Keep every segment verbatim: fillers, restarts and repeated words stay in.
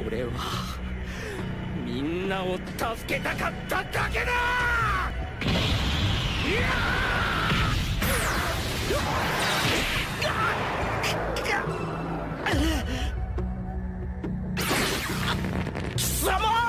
俺はみんなを助けたかっただけだ。いや貴様！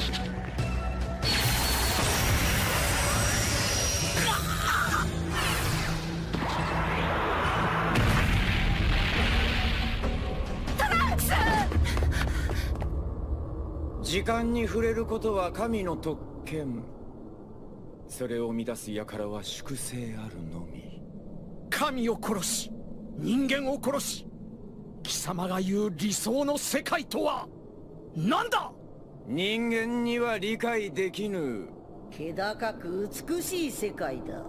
時間に触れることは神の特権。それを乱す輩は粛清あるのみ。 神を殺し人間を殺し、貴様が言う理想の世界とは何だ？ 人間には理解できぬ気高く美しい世界だ。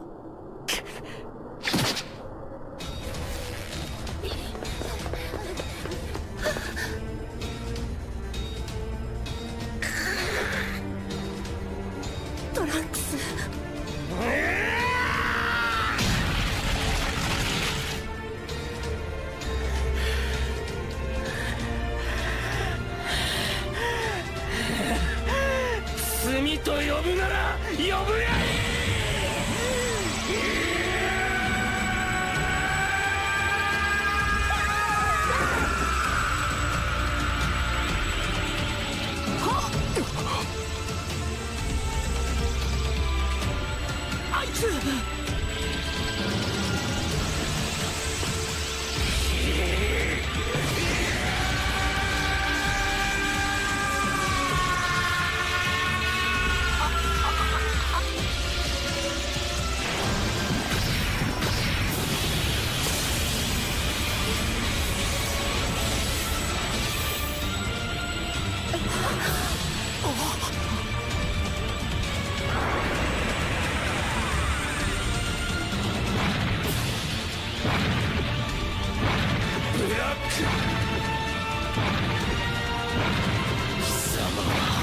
トランクス。 罪と呼ぶなら呼ぶがいい。あいつ！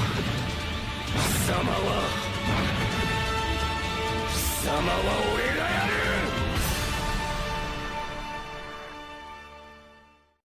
貴様は貴様は俺がや